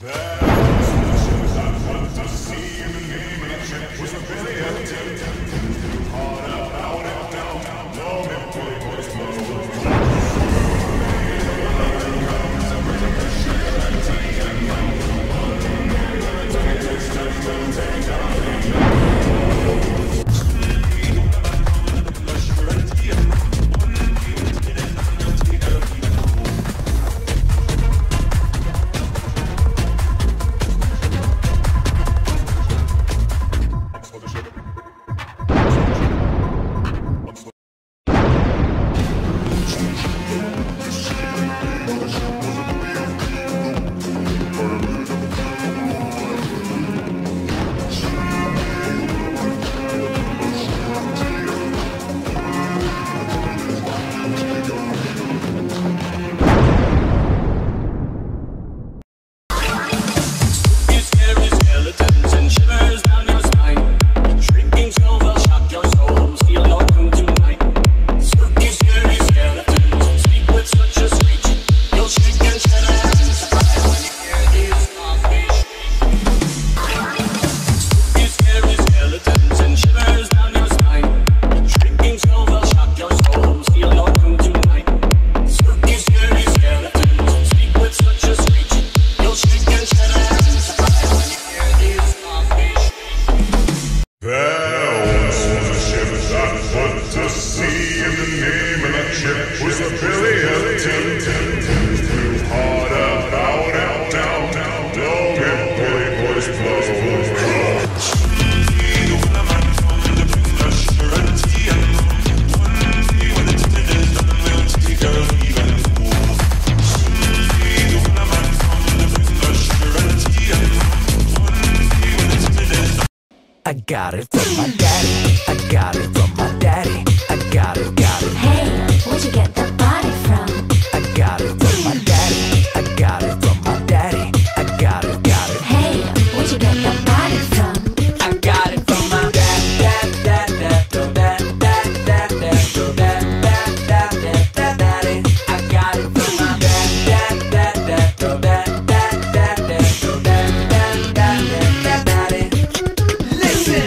I got it from my daddy. I got it from my daddy. I got it, got it. Hey, where'd you get that body from? I got it from my daddy. I got it from my daddy. I got it, got it. Hey, where'd you get that body from? I got it from my daddy. I got it from my daddy. Listen.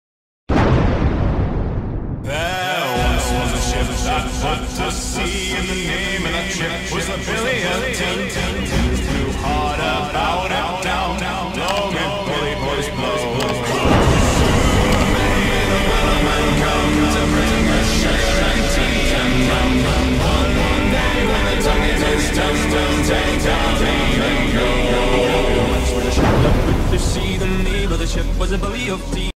There once was a ship that put to sea, and the name of that ship was the Billy of Tin. Flew hard about and down, long and bully boys blow. May the Wellerman come to bring us sugar and tea and rum. One day when the tonguin is done, we'll take our leave and go. Once was a ship that put to sea, the name of the ship was the Billy of Tin.